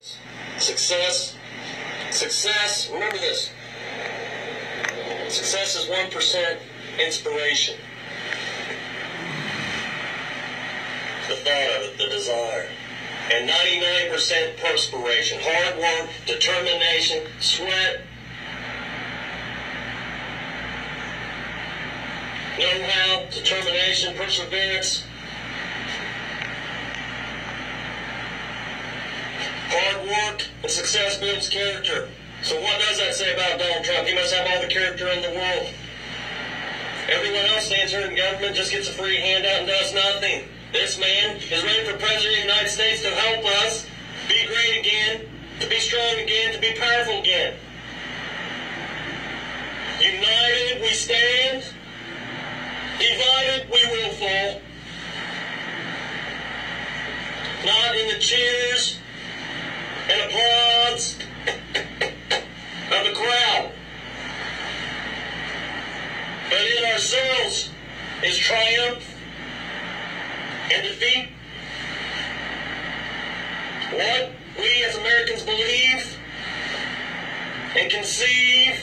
Success, remember this. Success is 1% inspiration. The thought of it, the desire. And 99% perspiration. Hard work, determination, sweat, know-how, determination, perseverance. Hard work and success builds character. So what does that say about Donald Trump? He must have all the character in the world. Everyone else stands here in government, just gets a free handout and does nothing. This man is ready for President of the United States to help us be great again, to be strong again, to be powerful again. United we stand. Divided we will fall. Not in the cheers and applause of the crowd, but in ourselves is triumph and defeat. What we as Americans believe and conceive,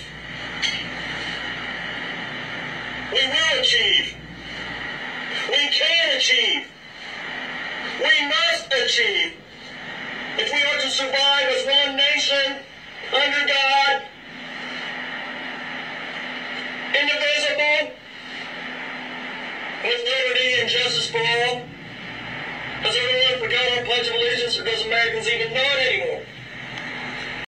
we will achieve. We can achieve. We must achieve. If we are to survive as one nation, under God, indivisible, with liberty and justice for all. Has everyone forgot our Pledge of Allegiance, or does Americans even know it anymore?